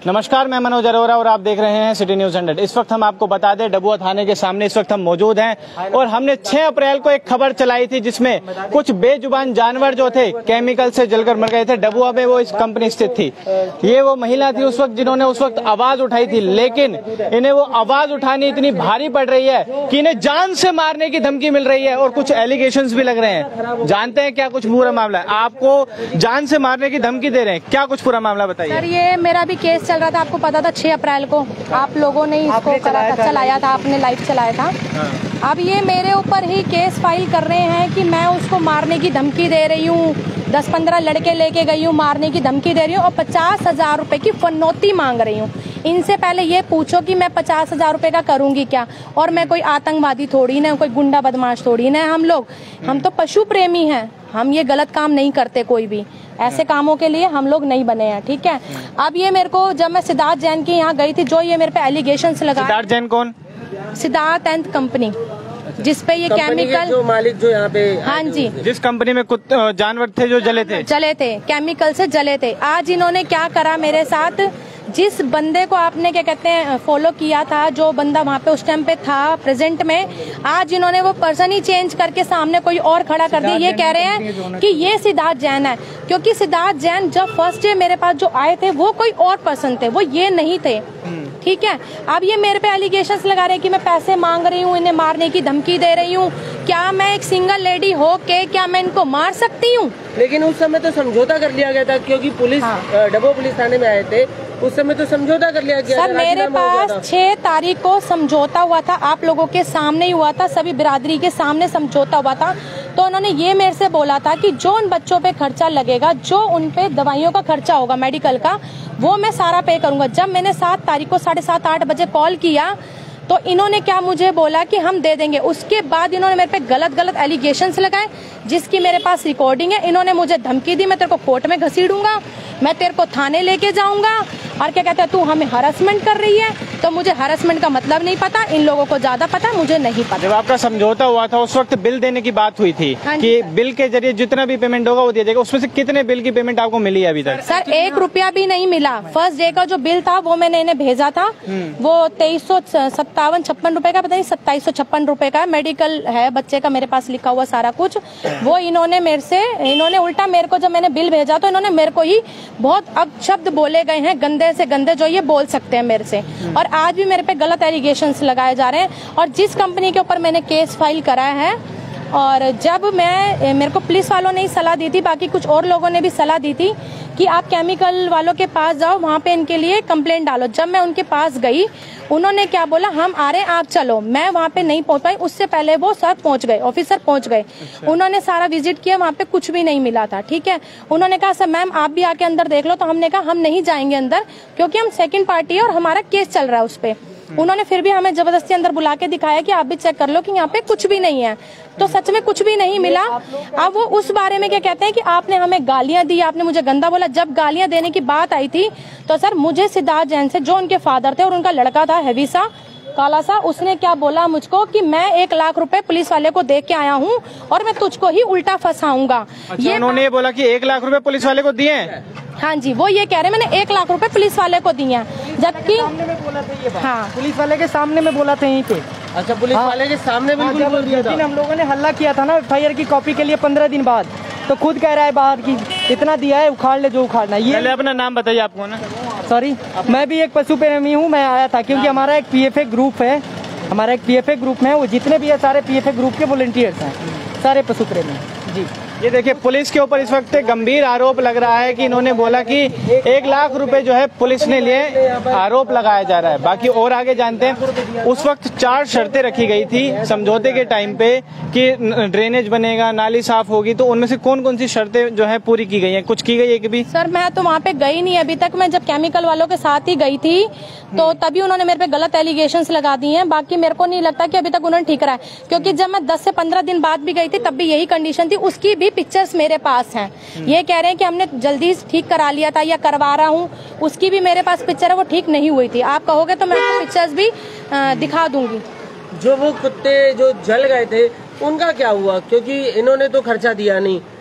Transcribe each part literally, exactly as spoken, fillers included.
नमस्कार, मैं मनोज अरोरा और आप देख रहे हैं सिटी न्यूज हंड्रेड। इस वक्त हम आपको बता दें, डबुआ थाने के सामने इस वक्त हम मौजूद हैं और हमने छह अप्रैल को एक खबर चलाई थी जिसमें कुछ बेजुबान जानवर जो थे केमिकल से जलकर मर गए थे। डबुआ में वो इस कंपनी स्थित थी। ये वो महिला थी उस वक्त जिन्होंने उस वक्त आवाज उठाई थी, लेकिन इन्हें वो आवाज उठानी इतनी भारी पड़ रही है कि इन्हें जान से मारने की धमकी मिल रही है और कुछ एलिगेशंस भी लग रहे हैं। जानते हैं क्या कुछ पूरा मामला है? आपको जान से मारने की धमकी दे रहे हैं, क्या कुछ पूरा मामला बताइए। सर, ये मेरा भी केस चल रहा था, आपको पता था छह अप्रैल को आप लोगों ने इसको करा था, चलाया था, आपने लाइव चलाया था। हाँ। अब ये मेरे ऊपर ही केस फाइल कर रहे हैं कि मैं उसको मारने की धमकी दे रही हूँ, दस पंद्रह लड़के लेके गई हूँ, मारने की धमकी दे रही हूँ और पचास हजार रुपए की फनौती मांग रही हूँ। इनसे पहले ये पूछो कि मैं पचास हजार रुपए का करूंगी क्या? और मैं कोई आतंकवादी थोड़ी ना, कोई गुंडा बदमाश थोड़ी ना। हम लोग हम तो पशु प्रेमी हैं, हम ये गलत काम नहीं करते, कोई भी ऐसे कामों के लिए हम लोग नहीं बने हैं, ठीक है। अब ये मेरे को, जब मैं सिद्धार्थ जैन की यहाँ गई थी, जो ये मेरे पे एलिगेशंस लगा। सिद्धार्थ जैन कौन? सिद्धार्थ एंड कंपनी, जिसपे ये केमिकल जो मालिक जो यहाँ पे, हाँ जी, जिस कंपनी में कुछ जानवर थे जो जले थे जले थे केमिकल से जले थे। आज इन्होंने क्या करा मेरे साथ, जिस बंदे को आपने क्या कहते हैं फॉलो किया था, जो बंदा वहाँ पे उस टाइम पे था प्रेजेंट में, आज इन्होंने वो पर्सन ही चेंज करके सामने कोई और खड़ा कर दिया। ये कह रहे हैं कि ये सिद्धार्थ जैन है, क्योंकि सिद्धार्थ जैन जब फर्स्ट डे मेरे पास जो आए थे वो कोई और पर्सन थे, वो ये नहीं थे, ठीक है। अब ये मेरे पे एलिगेशंस लगा रहे हैं कि मैं पैसे मांग रही हूँ, इन्हें मारने की धमकी दे रही हूँ। क्या मैं एक सिंगल लेडी हो के क्या मैं इनको मार सकती हूँ? लेकिन उस समय तो समझौता कर लिया गया था, क्योंकि पुलिस हाँ। डबो पुलिस थाने में आए थे, उस समय तो समझौता कर लिया गया। सर, मेरे पास छह तारीख को समझौता हुआ था, आप लोगों के सामने ही हुआ था, सभी बिरादरी के सामने समझौता हुआ था। तो उन्होंने ये मेरे से बोला था कि जो उन बच्चों पे खर्चा लगेगा, जो उन पे दवाइयों का खर्चा होगा मेडिकल का, वो मैं सारा पे करूंगा। जब मैंने सात तारीख को साढ़े सात आठ बजे कॉल किया तो इन्होंने क्या मुझे बोला कि हम दे देंगे। उसके बाद इन्होंने मेरे पे गलत गलत एलिगेशंस लगाए, जिसकी मेरे पास रिकॉर्डिंग है। इन्होंने मुझे धमकी दी, मैं तेरे को कोर्ट में घसीडूंगा, मैं तेरे को थाने लेके जाऊंगा, और क्या कहते हैं तू हमें हरासमेंट कर रही है। तो मुझे हरासमेंट का मतलब नहीं पता, इन लोगों को ज्यादा पता, मुझे नहीं पता। जब आपका समझौता हुआ था उस वक्त बिल देने की बात हुई थी कि बिल के जरिए जितना भी पेमेंट होगा वो दिया जाएगा, उसमें से कितने बिल की पेमेंट आपको मिली है अभी तक? सर, एक रुपया भी नहीं मिला। फर्स्ट डे का जो बिल था वो मैंने इन्हें भेजा था, वो तेईस सौ सत्तावन छप्पन रुपए का, पता नहीं सत्ताईस सौ छप्पन रुपए का मेडिकल है बच्चे का, मेरे पास लिखा हुआ सारा कुछ। वो इन्होंने मेरे से, इन्होंने उल्टा मेरे को, जब मैंने बिल भेजा तो इन्होंने मेरे को ही बहुत अपशब्द बोले गए हैं, गंदे से गंदे, जो ये बोल सकते हैं मेरे से। और आज भी मेरे पे गलत एलिगेशंस लगाए जा रहे हैं। और जिस कंपनी के ऊपर मैंने केस फाइल कराया है, और जब मैं, मेरे को पुलिस वालों ने ही सलाह दी थी, बाकी कुछ और लोगों ने भी सलाह दी थी कि आप केमिकल वालों के पास जाओ, वहाँ पे इनके लिए कंप्लेंट डालो। जब मैं उनके पास गई, उन्होंने क्या बोला, हम आ रहे हैं आप चलो। मैं वहाँ पे नहीं पहुँच पाई, उससे पहले वो सर पहुँच गए, ऑफिसर पहुँच गए। अच्छा। उन्होंने सारा विजिट किया, वहाँ पे कुछ भी नहीं मिला था, ठीक है। उन्होंने कहा सर मैम आप भी आके अंदर देख लो। तो हमने कहा हम नहीं जाएंगे अंदर, क्योंकि हम सेकंड पार्टी है और हमारा केस चल रहा है उस पे। उन्होंने फिर भी हमें जबरदस्ती अंदर बुला के दिखाया कि आप भी चेक कर लो कि यहाँ पे कुछ भी नहीं है। तो सच में कुछ भी नहीं मिला। अब वो उस बारे में क्या कहते हैं कि आपने हमें गालियां दी, आपने मुझे गंदा बोला। जब गालियां देने की बात आई थी तो सर मुझे सिद्धार्थ जैन से, जो उनके फादर थे और उनका लड़का था हैवी सा, काला सा, उसने क्या बोला मुझको कि मैं एक लाख रुपए पुलिस वाले को दे के आया हूँ और मैं तुझको ही उल्टा फंसाऊंगा। अच्छा, ये उन्होंने बोला कि एक लाख रुपए पुलिस वाले को दिए हैं? हाँ जी, वो ये कह रहे हैं मैंने एक लाख रुपए पुलिस वाले को दिए हैं, जबकि हाँ पुलिस वाले के सामने में बोला था यहीं पे। अच्छा, पुलिस हाँ, वाले के सामने बिल्कुल बोल दिया था। हम लोगों ने हल्ला किया था ना एफ आई आर की कॉपी के लिए पंद्रह दिन बाद, तो खुद कह रहा है बाहर की इतना दिया है, उखाड़ ले जो उखाड़ना। ये पहले अपना नाम बताइए आपको ना। सॉरी, मैं भी एक पशु प्रेमी हूँ। मैं आया था क्योंकि हमारा एक पी एफ ए ग्रुप है, हमारा एक पी एफ ए ग्रुप में, वो जितने भी है सारे पी एफ ए ग्रुप के वॉलंटियर्स हैं, सारे पशु प्रेमी जी। ये देखिए, पुलिस के ऊपर इस वक्त गंभीर आरोप लग रहा है कि इन्होंने बोला कि एक लाख रुपए जो है पुलिस ने लिए, आरोप लगाया जा रहा है। बाकी और आगे जानते हैं। उस वक्त चार शर्तें रखी गई थी समझौते के टाइम पे कि ड्रेनेज बनेगा, नाली साफ होगी, तो उनमें से कौन कौन सी शर्तें जो है पूरी की गई हैं? कुछ की गई है कि भी? सर मैं तो वहाँ पे गई नहीं अभी तक। मैं जब केमिकल वालों के साथ ही गई थी तो तभी उन्होंने मेरे पे गलत एलिगेशंस लगा दिए हैं। बाकी मेरे को नहीं लगता कि अभी तक उन्होंने ठीक करा है, क्योंकि जब मैं दस से पंद्रह दिन बाद भी गई थी तब भी यही कंडीशन थी। उसकी भी पिक्चर्स मेरे पास हैं। ये कह रहे हैं कि हमने जल्दी ठीक करा लिया था या करवा रहा हूँ, उसकी भी मेरे पास पिक्चर है, वो ठीक नहीं हुई थी। आप कहोगे तो मैं आपको पिक्चर्स भी आ, दिखा दूंगी। जो वो कुत्ते जो जल गए थे उनका क्या हुआ? क्योंकि इन्होंने तो खर्चा दिया नहीं,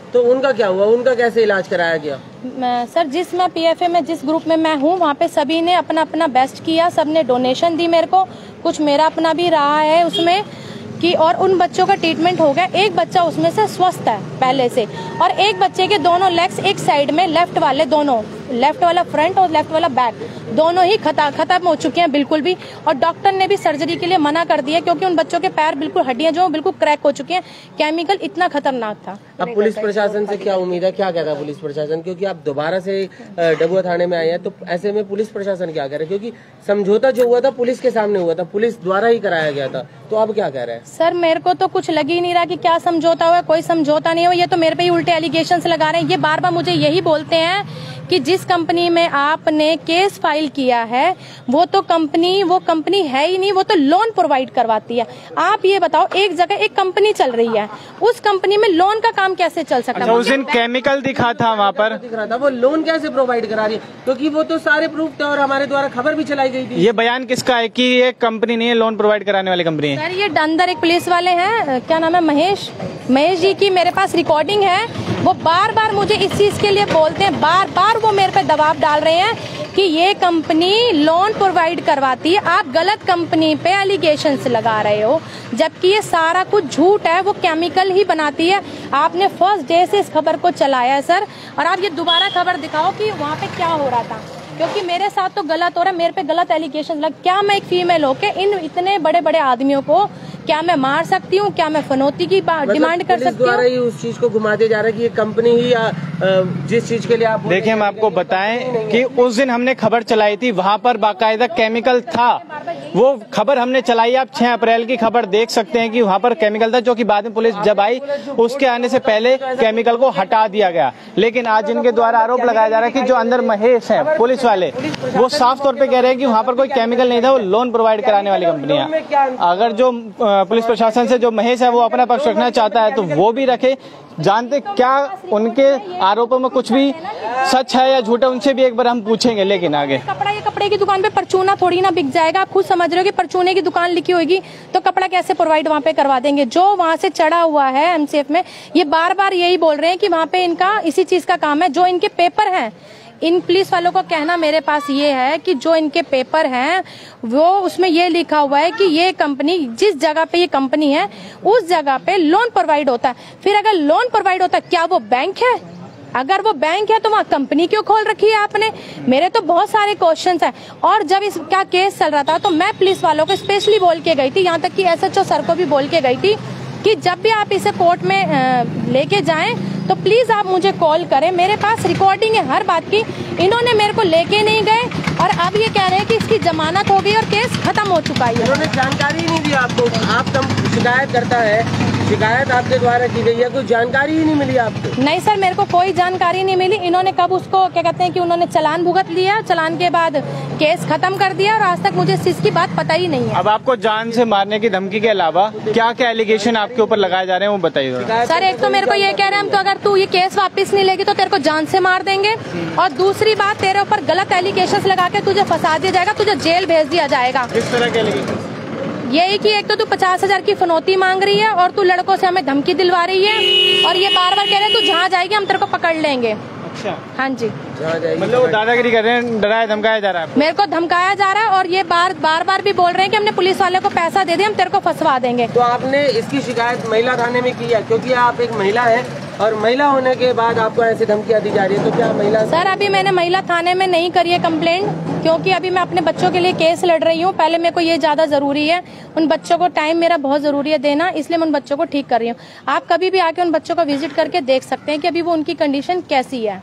तो उनका क्या हुआ, उनका कैसे इलाज कराया गया? मैं, सर जिस मैं पीएफए में जिस ग्रुप में मैं हूँ वहाँ पे सभी ने अपना अपना बेस्ट किया, सबने डोनेशन दी मेरे को, कुछ मेरा अपना भी रहा है उसमें कि, और उन बच्चों का ट्रीटमेंट हो गया। एक बच्चा उसमें से स्वस्थ है पहले से, और एक बच्चे के दोनों लेग्स एक साइड में, लेफ्ट वाले दोनों, लेफ्ट वाला फ्रंट और लेफ्ट वाला बैक, दोनों ही खता खत्म हो चुके हैं बिल्कुल भी। और डॉक्टर ने भी सर्जरी के लिए मना कर दिया क्योंकि उन बच्चों के पैर बिल्कुल, हड्डियां जो बिल्कुल क्रैक हो चुकी हैं, केमिकल इतना खतरनाक था। अब पुलिस प्रशासन से क्या उम्मीद है, क्या कहता है पुलिस प्रशासन? क्योंकि आप दोबारा से डबुआ थाने में आए हैं, तो ऐसे में पुलिस प्रशासन क्या करे? क्योंकि समझौता जो हुआ था पुलिस के सामने हुआ था, पुलिस द्वारा ही कराया गया था, तो अब क्या कह रहे हैं? सर मेरे को तो कुछ लग ही नहीं रहा कि क्या समझौता हुआ, कोई समझौता नहीं हुआ। ये तो मेरे पे ही उल्टे एलिगेशंस लगा रहे हैं। ये बार बार मुझे यही बोलते हैं कि जिस कंपनी में आपने केस फाइल किया है वो तो कंपनी वो कंपनी है ही नहीं, वो तो लोन प्रोवाइड करवाती है। आप ये बताओ, एक जगह एक कंपनी चल रही है, उस कंपनी में लोन का काम कैसे चल सकता है? अच्छा, उस दिन केमिकल दिखा था वहाँ पर, दिख रहा था, वो लोन कैसे प्रोवाइड करा रही है? क्योंकि वो तो सारे प्रूफ थे और हमारे द्वारा खबर भी चलाई गई थी। ये बयान किसका है कि ये कंपनी नहीं है, लोन प्रोवाइड कराने वाली कंपनी है? सर ये अंदर एक पुलिस वाले हैं, क्या नाम है, महेश महेश जी की मेरे पास रिकॉर्डिंग है। वो बार बार मुझे इस चीज के लिए बोलते हैं, बार बार वो मेरे पे दबाव डाल रहे हैं कि ये कंपनी लोन प्रोवाइड करवाती है, आप गलत कंपनी पे एलिगेशंस लगा रहे हो, जबकि ये सारा कुछ झूठ है, वो केमिकल ही बनाती है। आपने फर्स्ट डे से इस खबर को चलाया है सर, और आप ये दोबारा खबर दिखाओ कि वहाँ पे क्या हो रहा था, क्योंकि मेरे साथ तो गलत हो रहा है, मेरे पे गलत एलिगेशन लग। क्या मैं एक फीमेल होके इन इतने बड़े बड़े आदमियों को क्या मैं मार सकती हूँ? क्या मैं फनौती की मतलब डिमांड कर सकती हूँ? ही उस चीज को घुमाते जा रहा है कि ये कंपनी ही आ, जिस चीज के लिए आप देखिए, हम आपको बताएं कि उस दिन हमने खबर चलाई थी, वहाँ पर बाकायदा केमिकल था। वो खबर हमने चलाई, आप छह अप्रैल की खबर देख सकते हैं कि वहाँ पर केमिकल था, जो कि बाद में पुलिस जब आई उसके आने से पहले केमिकल को हटा दिया गया। लेकिन आज इनके द्वारा आरोप लगाया जा रहा है कि जो अंदर महेश है पुलिस वाले, वो साफ तौर पे कह रहे हैं कि वहाँ पर कोई केमिकल नहीं था, वो लोन प्रोवाइड कराने वाली कंपनी है। अगर जो पुलिस प्रशासन से जो महेश है वो अपना पक्ष रखना चाहता है तो वो भी रखे। जानते क्या उनके आरोपों में कुछ भी सच है या झूठ है, उनसे भी एक बार हम पूछेंगे। लेकिन आगे कपड़ा, ये कपड़े की दुकान पे परचूना थोड़ी ना बिक जाएगा। आप खुद समझ रहे हो कि परचूने की दुकान लिखी होगी तो कपड़ा कैसे प्रोवाइड वहाँ पे करवा देंगे? जो वहाँ से चढ़ा हुआ है एमसीएफ में, ये बार बार यही बोल रहे हैं कि वहाँ पे इनका इसी चीज का काम है। जो इनके पेपर हैं, इन पुलिस वालों को कहना मेरे पास ये है कि जो इनके पेपर हैं वो उसमें ये लिखा हुआ है कि ये कंपनी, जिस जगह पे ये कंपनी है उस जगह पे लोन प्रोवाइड होता है। फिर अगर लोन प्रोवाइड होता है, क्या वो बैंक है? अगर वो बैंक है तो वहाँ कंपनी क्यों खोल रखी है आपने? मेरे तो बहुत सारे क्वेश्चंस हैं। और जब इसका केस चल रहा था तो मैं पुलिस वालों को स्पेशली बोल के गई थी, यहाँ तक कि एसएचओ सर को भी बोल के गई थी कि जब भी आप इसे कोर्ट में लेके जाएं तो प्लीज आप मुझे कॉल करें। मेरे पास रिकॉर्डिंग है हर बात की। इन्होंने मेरे को लेके नहीं गए और अब ये कह रहे हैं कि इसकी जमानत हो गई और केस खत्म हो चुका है। इन्होंने जानकारी नहीं दी आपको। आप कम शिकायत करता है, शिकायत आपके द्वारा की गई है, कोई जानकारी ही नहीं मिली आपको? नहीं सर, मेरे को कोई जानकारी नहीं मिली। इन्होंने कब उसको क्या कहते हैं कि उन्होंने चालान भुगत लिया, चालान के बाद केस खत्म कर दिया और आज तक मुझे इस चीज की बात पता ही नहीं है। अब आपको जान से मारने की धमकी के अलावा क्या क्या एलिगेशन आपके ऊपर लगाए जा रहे हैं वो बताइए। सर एक तो मेरे को ये कह रहे हैं हम तो अगर तू ये केस वापस नहीं लेगी तो तेरे को जान से मार देंगे, और दूसरी बात तेरे ऊपर गलत एलिगेशन लगा के तुझे फंसा दिया जाएगा, तुझे जेल भेज दिया जाएगा। किस तरह के एलिगेशन? यही कि एक तो तू पचास हजार की फनौती मांग रही है और तू लड़कों से हमें धमकी दिलवा रही है, और ये बार बार कह रहे हैं तू जहाँ जाएगी हम तेरे को पकड़ लेंगे। अच्छा, हाँ जी, मतलब वो दादागिरी कर रहे हैं, डराया धमकाया जा रहा है। मेरे को धमकाया जा रहा है और ये बार बार बार भी बोल रहे हैं कि हमने पुलिस वाले को पैसा दे दिया, हम तेरे को फंसवा देंगे। तो आपने इसकी शिकायत महिला थाने में की है, क्योंकि आप एक महिला है और महिला होने के बाद आपको ऐसी धमकियां दी जा रही है, तो क्या महिला? सर अभी मैंने महिला थाने में नहीं करी है कंप्लेंट, क्योंकि अभी मैं अपने बच्चों के लिए केस लड़ रही हूँ। पहले मेरे को ये ज्यादा जरूरी है, उन बच्चों को टाइम मेरा बहुत जरूरी है देना, इसलिए मैं उन बच्चों को ठीक कर रही हूँ। आप कभी भी आके उन बच्चों को विजिट करके देख सकते हैं कि अभी वो उनकी कंडीशन कैसी है।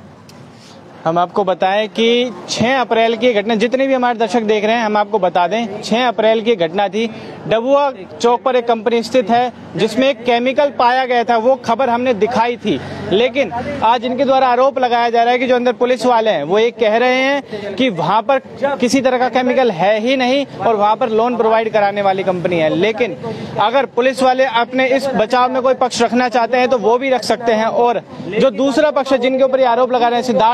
हम आपको बताएं कि छह अप्रैल की घटना, जितने भी हमारे दर्शक देख रहे हैं हम आपको बता दें, छह अप्रैल की घटना थी। डबुआ चौक पर एक कंपनी स्थित है जिसमें एक केमिकल पाया गया था, वो खबर हमने दिखाई थी। लेकिन आज इनके द्वारा आरोप लगाया जा रहा है कि जो अंदर पुलिस वाले हैं वो ये कह रहे हैं कि वहां पर किसी तरह का केमिकल है ही नहीं और वहां पर लोन प्रोवाइड कराने वाली कंपनी है। लेकिन अगर पुलिस वाले अपने इस बचाव में कोई पक्ष रखना चाहते हैं तो वो भी रख सकते हैं। और जो दूसरा पक्ष है जिनके ऊपर ये आरोप लगा रहे हैं, Siddharth and sons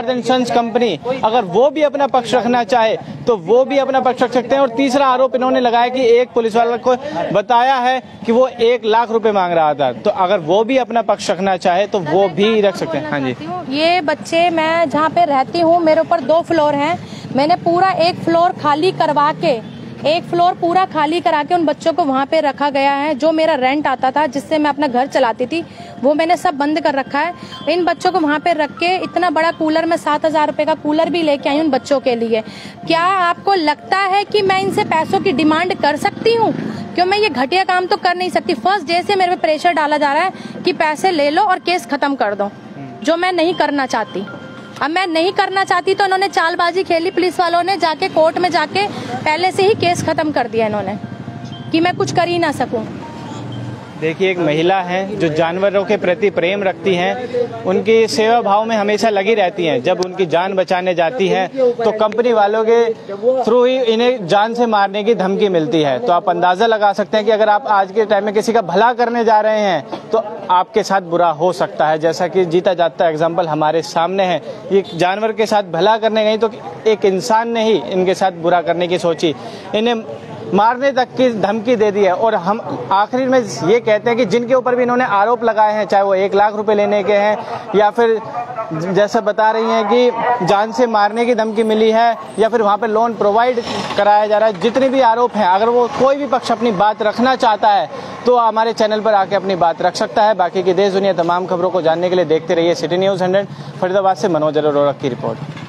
insurance company, अगर वो भी अपना पक्ष रखना चाहे तो वो भी अपना पक्ष रख सकते हैं। और तीसरा आरोप इन्होंने लगाया कि एक पुलिस वाले को बताया है कि वो एक लाख रुपए मांग रहा था, तो अगर वो भी अपना पक्ष रखना चाहे तो वो भी रख सकते हैं। हाँ जी, ये बच्चे, मैं जहाँ पे रहती हूँ मेरे ऊपर दो फ्लोर हैं, मैंने पूरा एक फ्लोर खाली करवा के एक फ्लोर पूरा खाली करा के उन बच्चों को वहाँ पे रखा गया है। जो मेरा रेंट आता था जिससे मैं अपना घर चलाती थी वो मैंने सब बंद कर रखा है। इन बच्चों को वहाँ पे रख के इतना बड़ा कूलर, मैं सात हजार रुपए का कूलर भी लेके आई उन बच्चों के लिए। क्या आपको लगता है कि मैं इनसे पैसों की डिमांड कर सकती हूँ? क्यों मैं ये घटिया काम तो कर नहीं सकती। फर्स्ट डे से मेरे पे प्रेशर डाला जा रहा है कि पैसे ले लो और केस खत्म कर दो, जो मैं नहीं करना चाहती। अब मैं नहीं करना चाहती तो इन्होंने चालबाजी खेली, पुलिस वालों ने जाके कोर्ट में जाके पहले से ही केस खत्म कर दिया इन्होंने कि मैं कुछ कर ही ना सकूं। देखिए, एक महिला हैं जो जानवरों के प्रति प्रेम रखती हैं, उनकी सेवा भाव में हमेशा लगी रहती हैं। जब उनकी जान बचाने जाती है तो कंपनी वालों के थ्रू ही इन्हें जान से मारने की धमकी मिलती है। तो आप अंदाजा लगा सकते हैं कि अगर आप आज के टाइम में किसी का भला करने जा रहे हैं तो आपके साथ बुरा हो सकता है। जैसा कि जीता जाता एग्जाम्पल हमारे सामने है, ये जानवर के साथ भला करने गई तो एक इंसान ने ही इनके साथ बुरा करने की सोची, इन्हें मारने तक की धमकी दे दी है। और हम आखिर में ये कहते हैं कि जिनके ऊपर भी इन्होंने आरोप लगाए हैं, चाहे वो एक लाख रुपए लेने के हैं या फिर जैसे बता रही हैं कि जान से मारने की धमकी मिली है या फिर वहाँ पे लोन प्रोवाइड कराया जा रहा है, जितने भी आरोप हैं, अगर वो कोई भी पक्ष अपनी बात रखना चाहता है तो हमारे चैनल पर आके अपनी बात रख सकता है। बाकी की देश दुनिया तमाम खबरों को जानने के लिए देखते रहिए सिटी न्यूज़ हंड्रेड। फरीदाबाद से मनोज अरोड़ा की रिपोर्ट।